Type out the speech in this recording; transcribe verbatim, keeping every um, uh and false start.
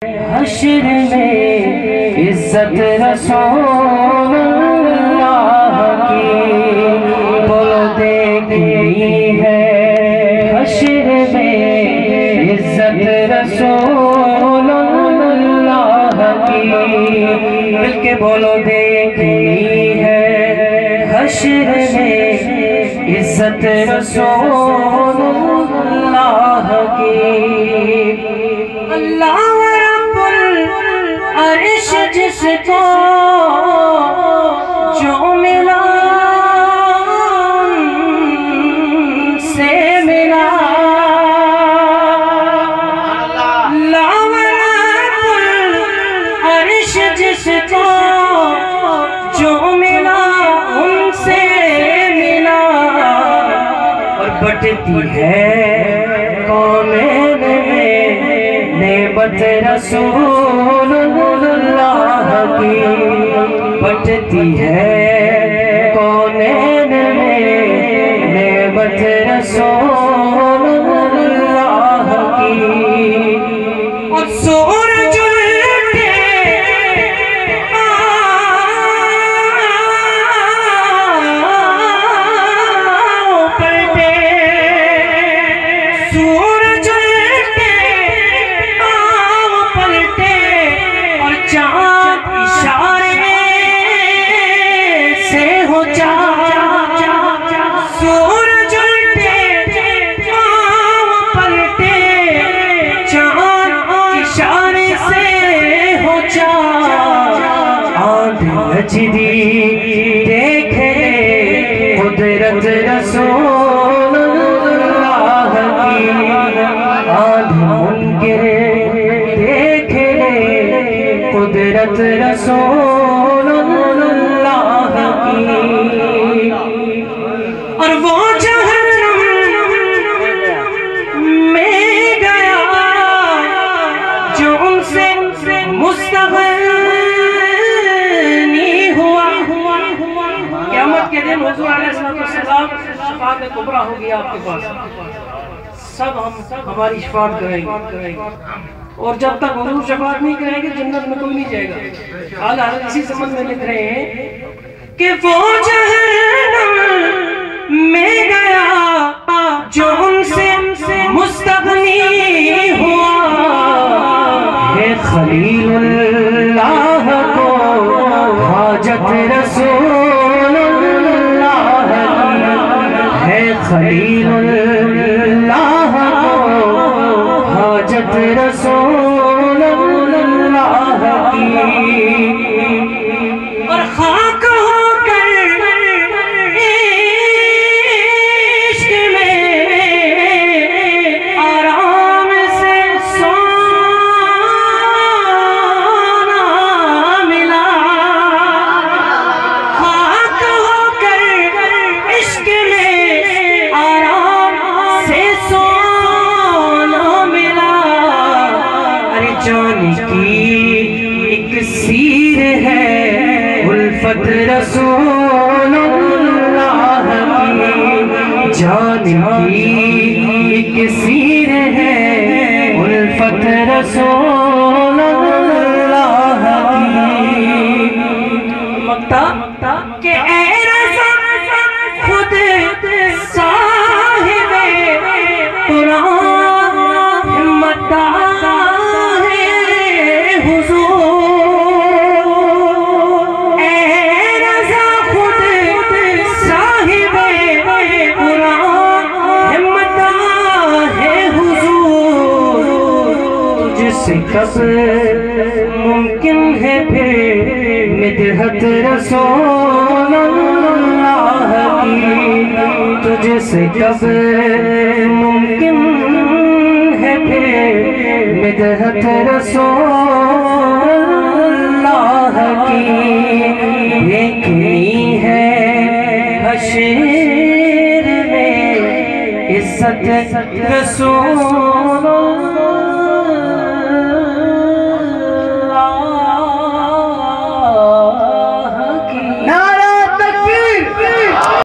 حشر میں عزت رسول اللہ کی بولو دیکھنی ہے، حشر میں عزت رسول اللہ کی مل کے بولو دیکھنی ہے، حشر میں عزت رسول اللہ کی۔ اللہ رب العرش جس کو جو ملا سے ملا، اللہ رب العرش جس کو جو ملا ان سے ملا، اور بٹتی ہے کونین میں نعمت رسول اللہ کی، بٹتی ہے کونین میں نعمت رسول اللہ کی۔ اور سورج اٹھے پلٹے، سورج چاند اشارے سے ہو چاند، سورج اٹھے پاؤں پلٹے، چاند اشارے سے ہو چاند، آندھ نجدی دیکھ لے قدرت رسول اللہ کی، آندھ منکر دیکھ لے قدرت رسول اللہ کی۔ اور وہ جہنم میں گیا جو ان سے مستغنی ہوا، قیامت کے دن حضور علیہ السلام شفاعت کبریٰ ہوگی آپ کے پاس، سب ہم ہماری شفاعت کریں گے، اور جب تک حضور شفاعت نہیں کریں گے جنت میں کوئی نہیں جائے گا۔ اعلیٰ حضرت اسی سمجھ میں لکھ رہے ہیں کہ وہ جہنم میں گیا جو ان سے مستغنی ہوا، ہے خلیل اللہ کو حاجت رسول اللہ کی، ہے خلیل اللہ کو حاجت رسول اللہ کی۔ اور خاک ہو کر عشق میں آرام سے سونا ملا، خاک ہو کر عشق میں آرام سے سونا ملا، جان کی ایک سیر ہے الفت رسول اللہ کی، جان کی ایک سیر ہے الفت رسول اللہ کی۔ مکتا کہ اے رضا خود صاحب قرآن ہمت سے کب ممکن ہے پھر مدحت رسول اللہ کی، تجھ سے کب ممکن ہے پھر مدحت رسول اللہ کی، دیکھنی ہے حشر میں عزت رسول اللہ